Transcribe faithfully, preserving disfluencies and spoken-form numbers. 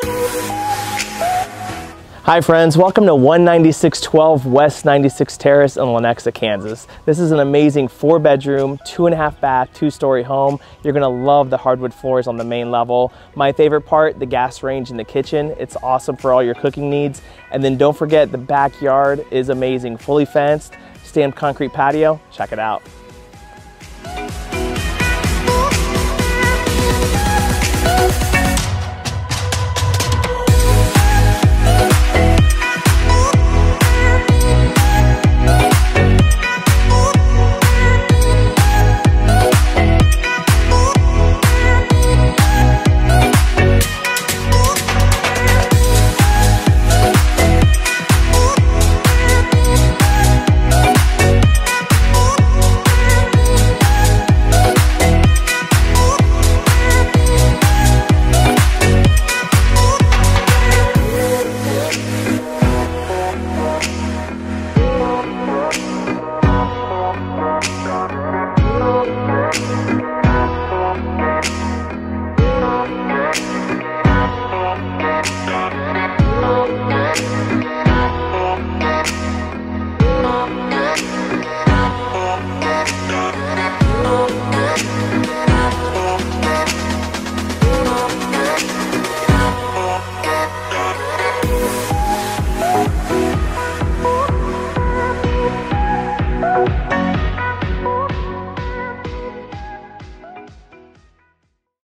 Hi friends, welcome to one ninety-six twelve West ninety-sixth Terrace in Lenexa, Kansas. This is an amazing four bedroom, two and a half bath, two story home. You're gonna love the hardwood floors on the main level. My favorite part, the gas range in the kitchen. It's awesome for all your cooking needs. And then don't forget the backyard is amazing, fully fenced, stamped concrete patio. Check it out.